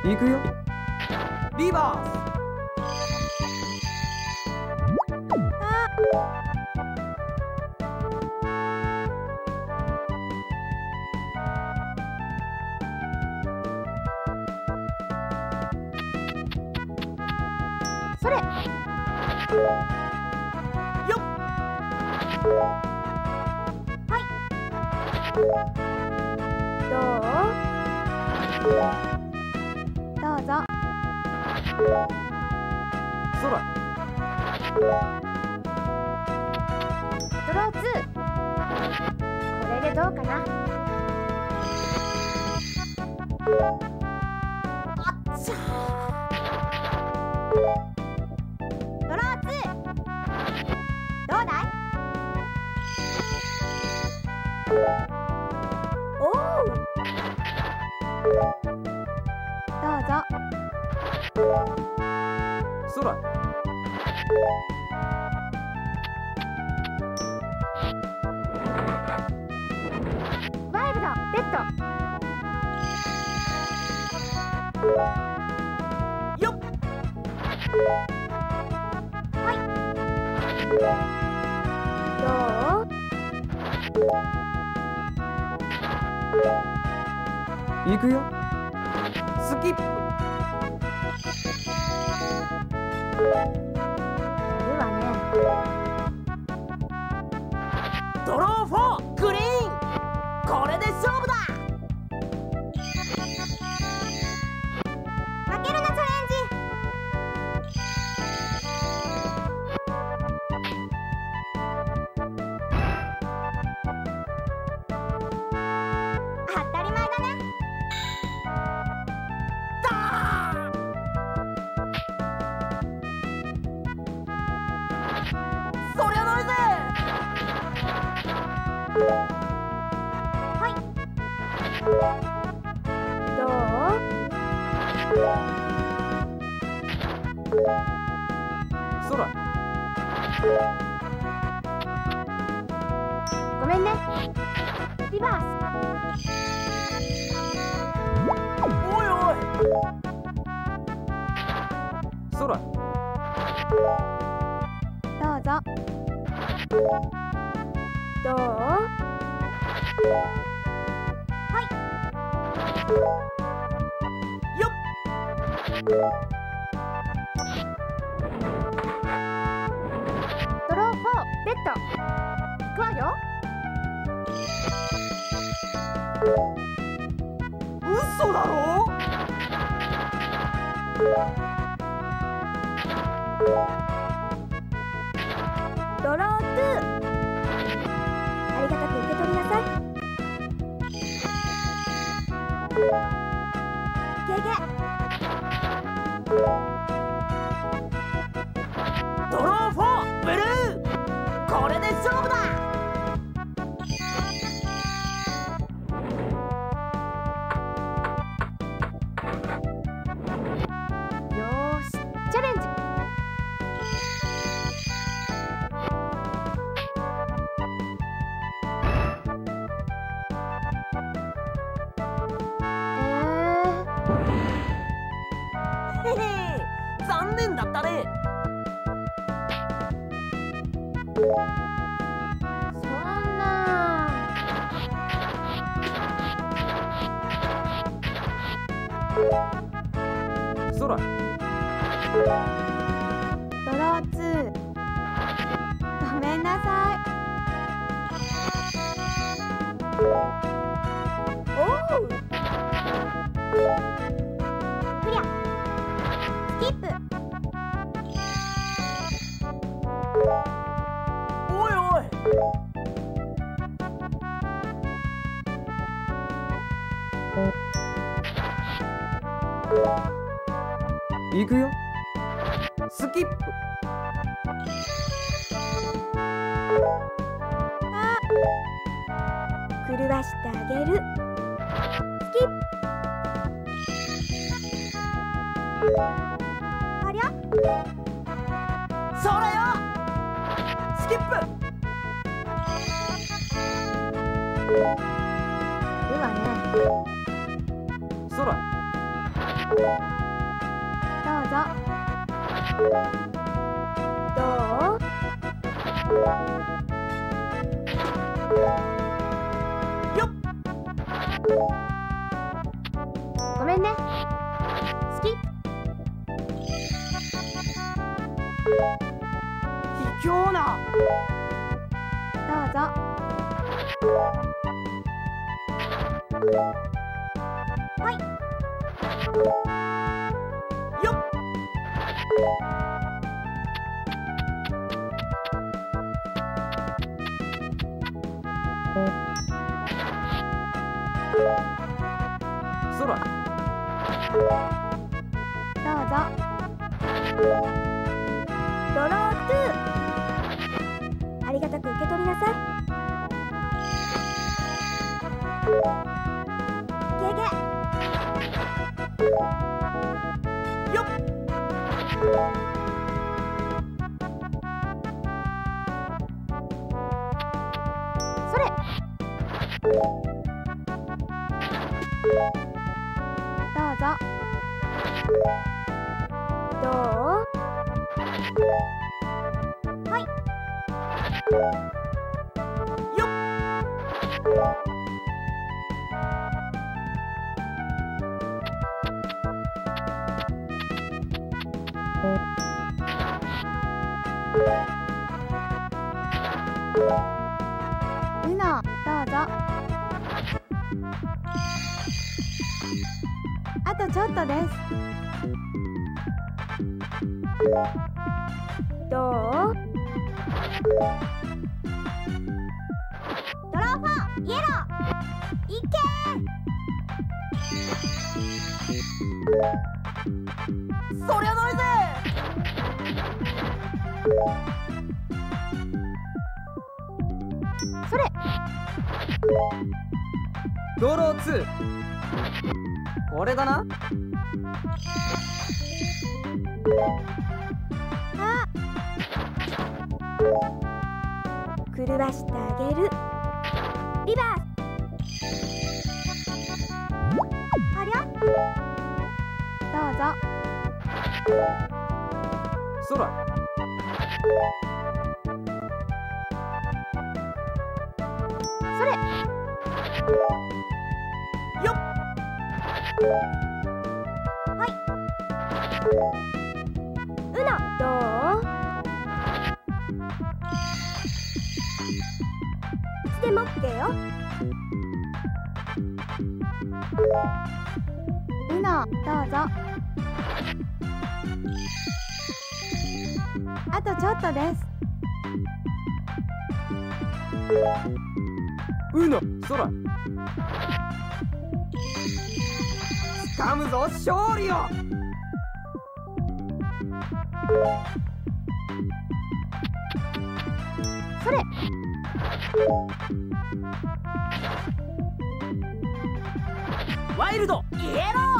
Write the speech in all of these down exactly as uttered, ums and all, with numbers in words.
行くよ。リバース。 それ。よっ。はい。どう？どうぞ。 空。 ドローツー。これでどうかな。あっちゃー。ドローツー。どうだい？おお。どうぞ。 空。 ワイルド、レッド。 よっ。 はい。どう？ 行くよ。スキップ。 やるわね。 ドローフォーグリーン。これで勝負だ。 負けるなチャレンジ。当たり前だね。 だー。そりゃないぜ。 はい。どう？ 空。 ごめんね。リバース。 おいおい。空。 どうぞ。どう？はい。 よっ。 ドローフォー、レッド。行くわよ。 嘘だろ。 ドローツー。ありがたく受け取りなさい。ゲゲ。 ドローフォーブルー。これで勝負だ。 よーし、チャレンジ。 へへ、残念だったね。 そんな。 空。 ドローツー。ごめんなさい。おお。クリア。スキップ。 おいおい。行くよ。スキップ。 あ、狂わしてあげる。スキップ。ありゃ？ それよ。スキップ。 やるわね。 空。 どうぞ。どう？ よっ。 ごめんね。好き。 卑怯な。 どうぞ。はい。 よっ。そら。 どうぞ。ドロートゥー。ありがたく受け取りなさい。ゲゲ。 よっ。 それ。どうぞ。どう？はい。 よっ。 うの、どうぞ。あとちょっとです。どう？ドローフォー、イエロー、いけそりゃないぜ。 それ。 ドローツー。これだな。 あ、狂わしてあげる。リバース。ありゃ。どうぞ。 そら。 それ。 よっ。 はい。うの、どう？いつでも オーケー よ。うの、どうぞ。あとちょっとです。 うの、そら。掴むぞ勝利を。 それ。 ワイルドイエロー。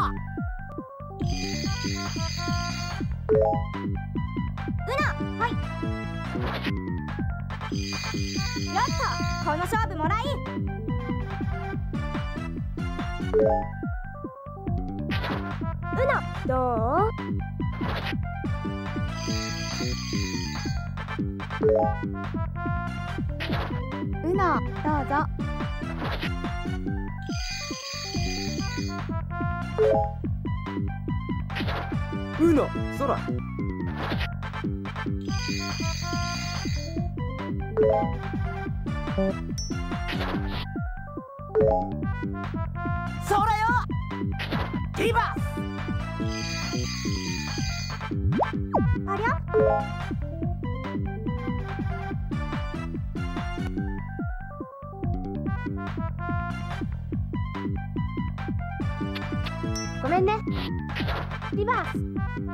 うの、はい。やった、この勝負もらい。うの、どう？うの、どうぞ。 うの、そら。そらよ。リバース。 ありゃ。ごめんね。リバース。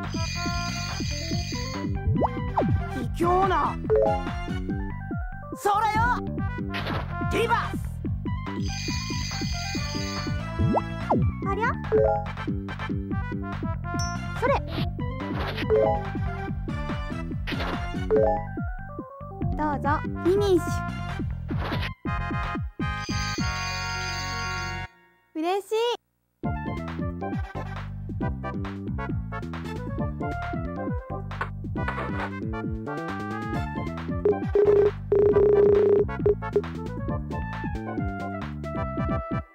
卑怯な。そらよ。リバース。 ありゃ。それ。どうぞ。フィニッシュ。嬉しい。 ド